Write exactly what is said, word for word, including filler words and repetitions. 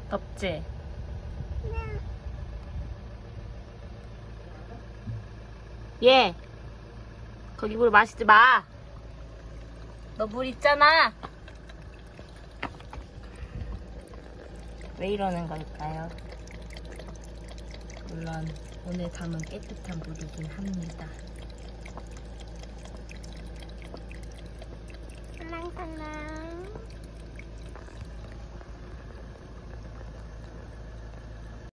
덥지? 얘! 거기 물 마시지 마! 너 물 있잖아! 왜 이러는 걸까요? 물론 오늘 담은 깨끗한 물이긴 합니다. 살랑살랑.